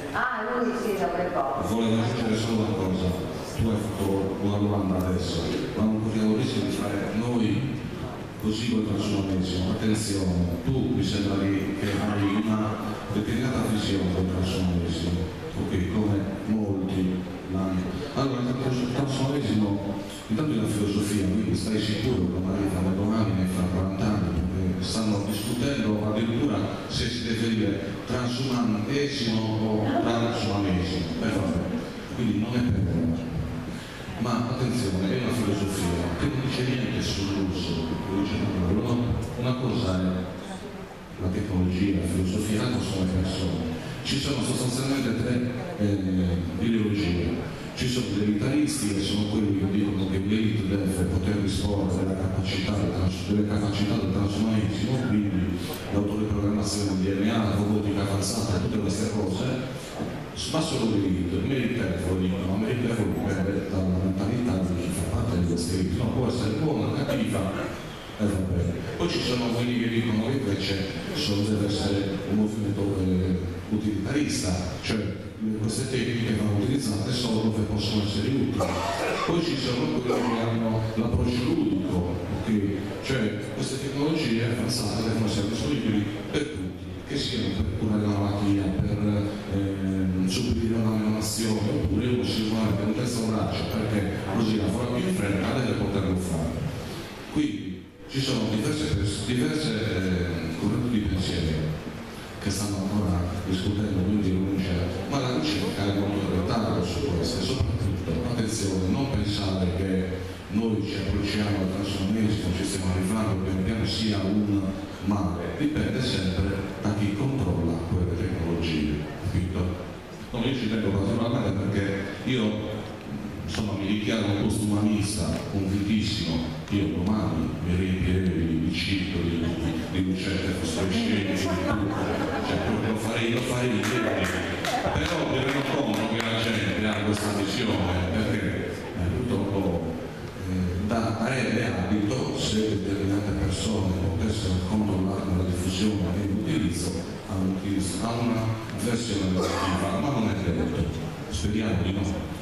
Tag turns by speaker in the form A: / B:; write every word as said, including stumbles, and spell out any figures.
A: Ah, lui sì, dopo un po'.
B: Volevo aggiungere solo una cosa. Tu hai fatto una domanda adesso, ma non corriamo il rischio di fare noi così col transumanesimo. Attenzione, tu mi sembra che hai una determinata visione del transumanesimo, ok, come molti l'hanno. Allora, il transumanesimo, intanto è una filosofia, quindi stai sicuro che magari tra domani ne fra quaranta anni, perché stanno discutendo addirittura se si deve dire transumanesimo o transumanesimo. Eh, vabbè. Quindi non è per ora. Ma attenzione, è una filosofia che non dice niente sull'uso, una cosa è la tecnologia, la filosofia, l'altra sono le persone. Ci sono sostanzialmente tre eh, ideologie. Ci sono gli elitaristi, che sono quelli che dicono che l'elite deve poter disporre della capacità, delle capacità del transumanesimo, quindi l'autoriprogrammazione del D N A, la robotica avanzata, tutte queste cose. Ma solo l'elite, meritevoli, no, meritevoli dipende dalla mentalità di chi fa parte di queste elite, no, può essere buona, cattiva, e va bene. Poi ci sono quelli che dicono che invece solo deve essere un movimento eh, utilitarista, cioè queste tecniche vanno utilizzate solo dove possono essere utili. Poi ci sono quelli che hanno l'approccio ludico, okay? Cioè queste tecnologie avanzate devono essere disponibili per tutti, che siano per curare la malattia, per eh, subire una menomazione, oppure uno si vuole per un terzo braccio perché così la forma più in fretta deve poterlo fare. Quindi ci sono diverse, diverse eh, correnti di pensiero che stanno ancora discutendo, quindi non c'è, ma la ricerca è molto in ritardo su questo, e soprattutto, attenzione, non pensare che noi ci approcciamo al transumanesimo, ci stiamo arrivando, piano piano sia un male, dipende sempre da chi controlla quelle tecnologie, capito? No, io ci tengo particolarmente perché io insomma mi dichiaro un postumanista convintissimo, io domani mi riempirei di cito di, di lucette fosforescenti, cioè lo farei, lo farei in tempi, però mi rendo conto che la gente ha questa visione perché eh, purtroppo eh, darebbe abito se determinate persone potessero controllare la diffusione e l'utilizzo a una versione negativa, ma non è detto, speriamo di no.